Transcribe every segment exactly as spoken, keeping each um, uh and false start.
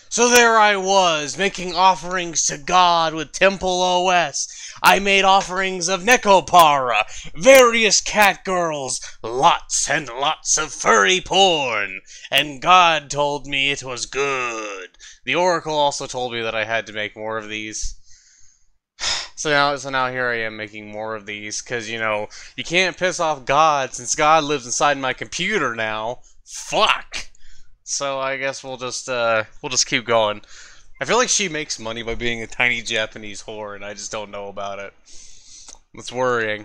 So there I was, making offerings to God with Temple O S. I made offerings of Nekopara, various catgirls, lots and lots of furry porn, and God told me it was good. The Oracle also told me that I had to make more of these. So now, so now here I am making more of these, because, you know, you can't piss off God since God lives inside my computer now. Fuck! So I guess we'll just, uh, we'll just keep going. I feel like she makes money by being a tiny Japanese whore, and I just don't know about it. It's worrying.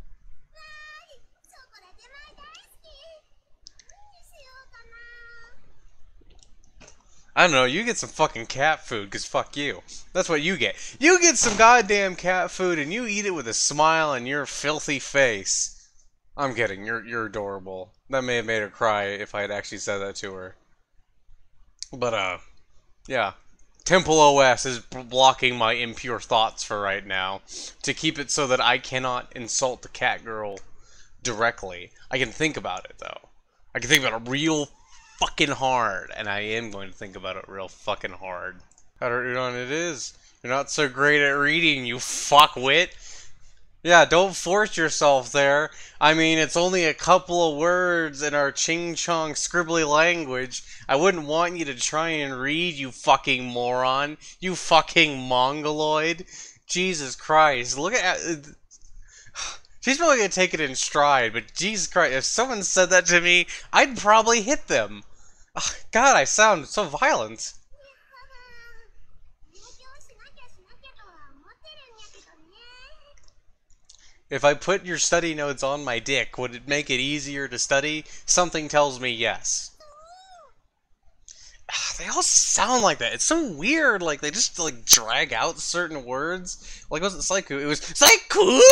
I don't know, you get some fucking cat food, cause fuck you. That's what you get. You get some goddamn cat food and you eat it with a smile on your filthy face. I'm kidding, you're you're adorable. That may have made her cry if I had actually said that to her. But, uh, yeah. Temple O S is blocking my impure thoughts for right now, to keep it so that I cannot insult the cat girl directly. I can think about it, though. I can think about it real fucking hard, and I am going to think about it real fucking hard. How do you know it is? You're not so great at reading, you fuckwit. Yeah, don't force yourself there. I mean, it's only a couple of words in our ching-chong scribbly language. I wouldn't want you to try and read, you fucking moron. You fucking mongoloid. Jesus Christ. Look at... She's probably gonna take it in stride, but Jesus Christ, if someone said that to me, I'd probably hit them. Ugh, God, I sound so violent. If I put your study notes on my dick, would it make it easier to study? Something tells me yes. They all sound like that. It's so weird. Like, they just, like, drag out certain words. Like, it wasn't Saiku. It was Saiku!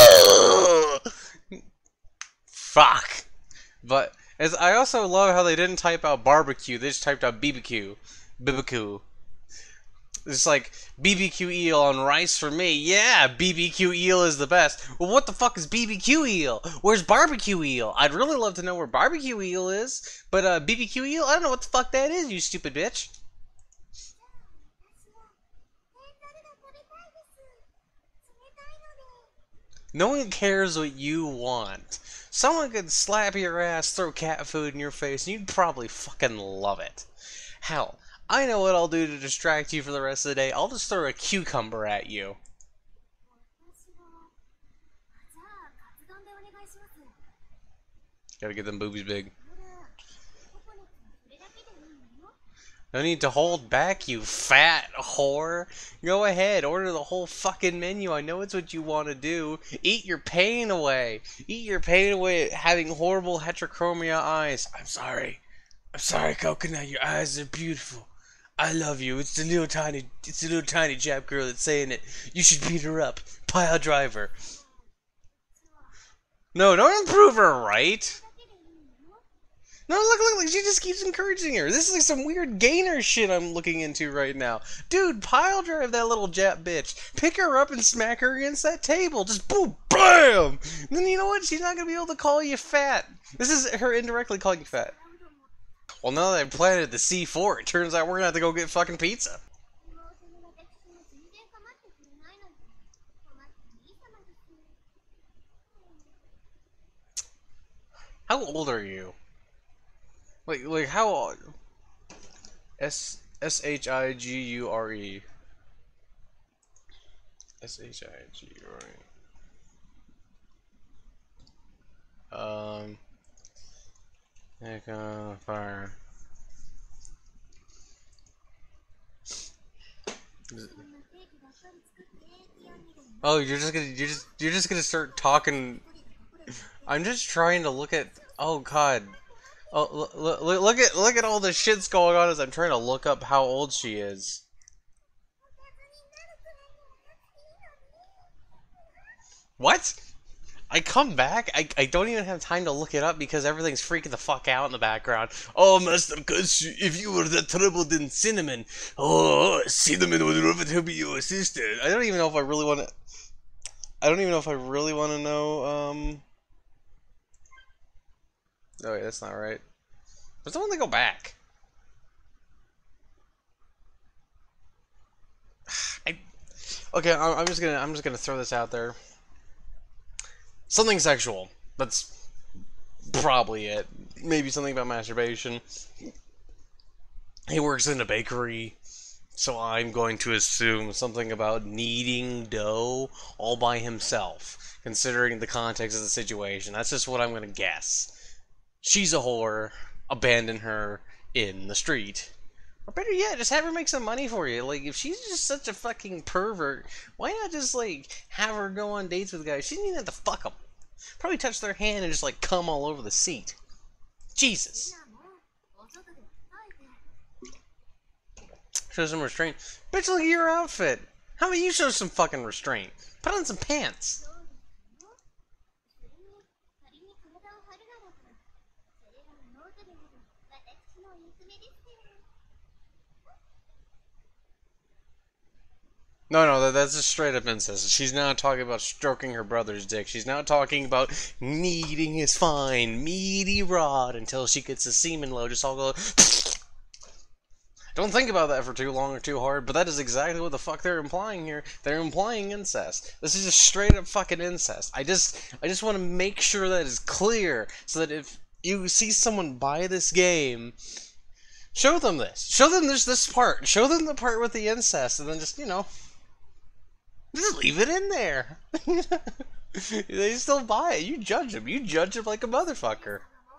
Fuck. But, as I also love how they didn't type out barbecue. They just typed out B B Q. B B Q. It's like, B B Q eel on rice for me. Yeah, B B Q eel is the best. Well, what the fuck is B B Q eel? Where's barbecue eel? I'd really love to know where barbecue eel is. But, uh, B B Q eel? I don't know what the fuck that is, you stupid bitch. No one cares what you want. Someone could slap your ass, throw cat food in your face, and you'd probably fucking love it. Hell, I know what I'll do to distract you for the rest of the day. I'll just throw a cucumber at you. Gotta get them boobies big. No need to hold back, you fat whore. Go ahead, order the whole fucking menu. I know it's what you want to do. Eat your pain away. Eat your pain away at having horrible heterochromia eyes. I'm sorry. I'm sorry, Coconut. Your eyes are beautiful. I love you. It's the little tiny, it's the little tiny Jap girl that's saying it. You should beat her up. Pile driver. No, don't improve her right. No, look, look, look, she just keeps encouraging her. This is like some weird gainer shit I'm looking into right now. Dude, pile drive that little Jap bitch. Pick her up and smack her against that table. Just boom, bam! And then you know what? She's not going to be able to call you fat. This is her indirectly calling you fat. Well, now that I've planted the C four, it turns out we're going to have to go get fucking pizza. How old are you? Like, like how? S S H I G U R E. S H I G U R E. Um. Nekopara. Oh, you're just gonna, you're just, you're just gonna start talking. I'm just trying to look at. Oh God. Oh, look, look, look at look at all the shits going on as I'm trying to look up how old she is. What? I come back, I, I don't even have time to look it up because everything's freaking the fuck out in the background. Oh, Master Kush, if you were that troubled in cinnamon, oh, cinnamon would love to be your sister. I don't even know if I really want to. I don't even know if I really want to know. Um. Oh wait, that's not right. But someone to go back. Okay, I'm, I'm just gonna I'm just gonna throw this out there. Something sexual. That's probably it. Maybe something about masturbation. He works in a bakery, so I'm going to assume something about kneading dough all by himself, considering the context of the situation. That's just what I'm going to guess. She's a whore. Abandon her in the street. Or better yet, just have her make some money for you. Like, if she's just such a fucking pervert, why not just, like, have her go on dates with guys? She didn't even have to fuck them. Probably touch their hand and just, like, cum all over the seat. Jesus. Show some restraint. Bitch, look at your outfit. How about you show some fucking restraint? Put on some pants. No, no, that, that's just straight up incest. She's not talking about stroking her brother's dick. She's not talking about kneading his fine, meaty rod until she gets a semen load. Just all go... Don't think about that for too long or too hard, but that is exactly what the fuck they're implying here. They're implying incest. This is just straight up fucking incest. I just, I just want to make sure that is clear, so that if you see someone buy this game, show them this. Show them this, this part. Show them the part with the incest, and then just, you know, just leave it in there. They still buy it. You judge them. You judge them like a motherfucker.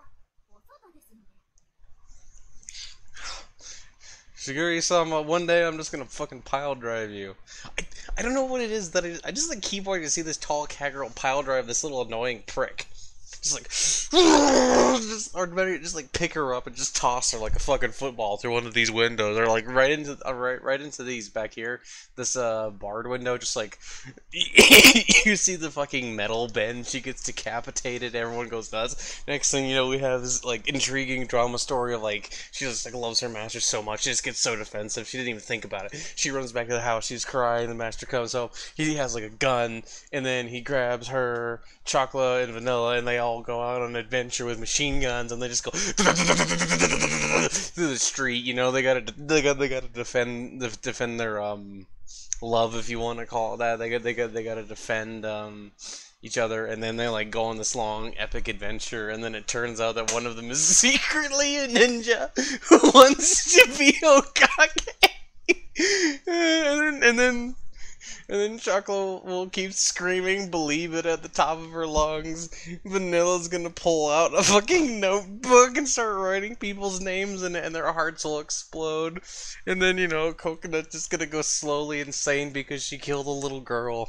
Shiguri-sama, one day I'm just gonna fucking pile drive you. I, I don't know what it is that I, I just like keep wanting to see this tall catgirl pile drive this little annoying prick. Just like, just, or better, just like pick her up and just toss her like a fucking football through one of these windows, or like right into, uh, right, right into these back here. This uh barred window, just like you see the fucking metal bend. She gets decapitated. Everyone goes nuts. Next thing you know, we have this like intriguing drama story of like she just like loves her master so much, she just gets so defensive. She didn't even think about it. She runs back to the house. She's crying. The master comes home. He has like a gun, and then he grabs her, Chocolate and Vanilla, and they all go out on an adventure with machine guns, and they just go through the street. You know, they gotta they got they gotta defend defend their um love, if you want to call it that. They got they got they gotta defend um each other, and then they like go on this long epic adventure, and then it turns out that one of them is secretly a ninja who wants to be Hokage. and then and then And then Chocolate will keep screaming, believe it, at the top of her lungs. Vanilla's gonna pull out a fucking notebook and start writing people's names, and, and their hearts will explode. And then, you know, Coconut's just gonna go slowly insane because she killed a little girl.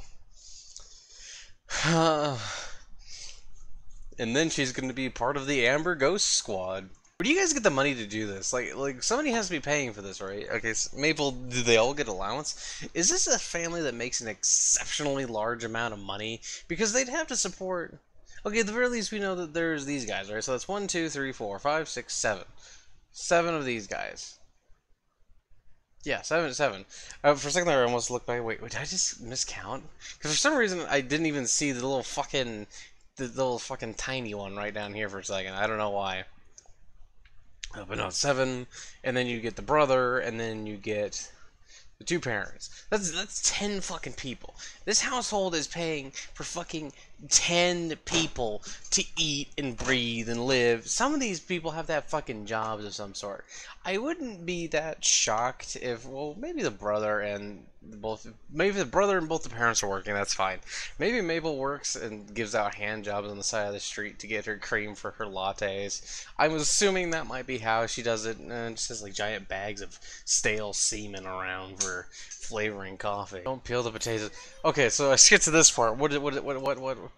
And then she's gonna be part of the Amber Ghost Squad. Where do you guys get the money to do this? Like, like somebody has to be paying for this, right? Okay, so Maple, do they all get allowance? Is this a family that makes an exceptionally large amount of money? Because they'd have to support... Okay, at the very least, we know that there's these guys, right? So that's one, two, three, four, five, six, seven. Seven of these guys. Yeah, seven, seven. Uh, for a second there, I almost looked back. Wait, wait, did I just miscount? Because for some reason, I didn't even see the little fucking... The little fucking tiny one right down here for a second. I don't know why. Uh, but no, seven, and then you get the brother, and then you get the two parents. That's that's ten fucking people. This household is paying for fucking ten people to eat and breathe and live. Some of these people have to have fucking jobs of some sort. I wouldn't be that shocked if, well, maybe the brother and both, maybe the brother and both the parents are working. That's fine. Maybe Mabel works and gives out hand jobs on the side of the street to get her cream for her lattes. I'm assuming that might be how she does it. And just has like giant bags of stale semen around for flavoring coffee. Don't peel the potatoes. Okay, so I skip to this part. What? What? What? What? What? what?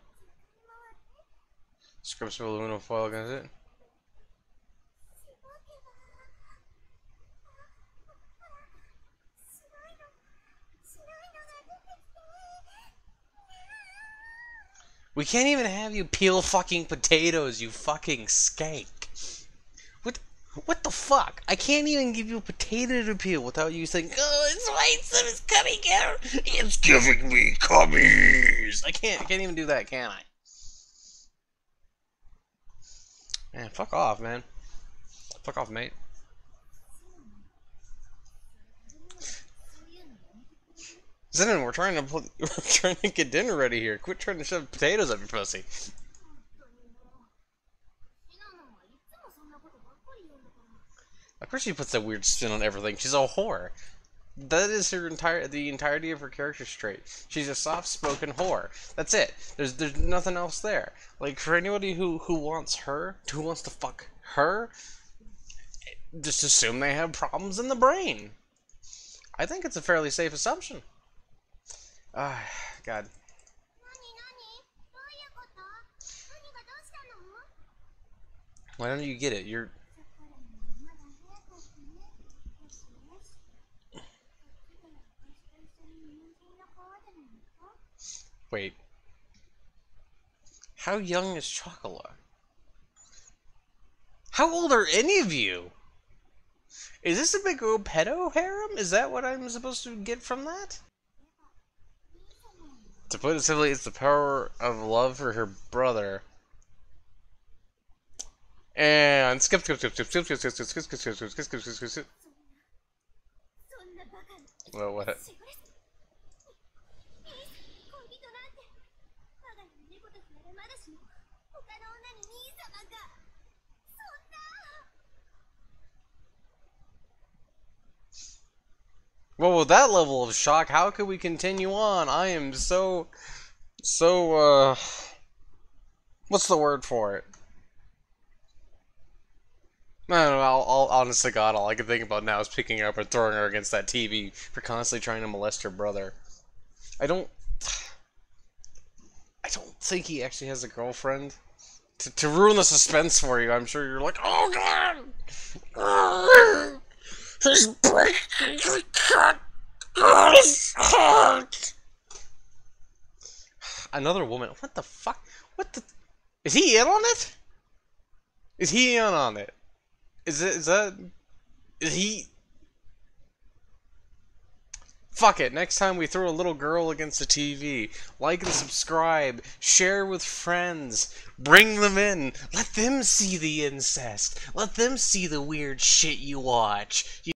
Scripts for aluminum foil. Is it? We can't even have you peel fucking potatoes, you fucking skank. What what the fuck? I can't even give you a potato to peel without you saying, oh, it's white stuff is coming out. It's giving me cummies. I can't I can't even do that, can I? Man, fuck off, man. Fuck off, mate. Zenon, we're trying to put, we're trying to get dinner ready here. Quit trying to shove potatoes up your pussy. Of course she puts that weird spin on everything. She's a whore. That is her entire the entirety of her character trait. She's a soft-spoken whore. That's it. There's there's nothing else there. Like for anybody who who wants her, who wants to fuck her, just assume they have problems in the brain. I think it's a fairly safe assumption. Ah, God. Why don't you get it? You're... Wait. How young is Chocola? How old are any of you? Is this a big old pedo harem? Is that what I'm supposed to get from that? To put it simply, it's the power of love for her brother. And skip, skip, skip, skip, skip, skip, skip, skip, skip, skip, skip, skip, skip, skip, skip, skip. Well, what? Well, with that level of shock, how could we continue on? I am so, so, uh, what's the word for it? I don't know, I'll, I'll, honest to God, all I can think about now is picking her up and throwing her against that T V for constantly trying to molest her brother. I don't, I don't think he actually has a girlfriend. To, to ruin the suspense for you, I'm sure you're like, oh God! He's breaking the cat girl's heart! Another woman, what the fuck? What the, is he in on it? Is he in on it? Is it, is that, is he? Fuck it, next time we throw a little girl against the T V, like and subscribe, share with friends, bring them in, let them see the incest, let them see the weird shit you watch. You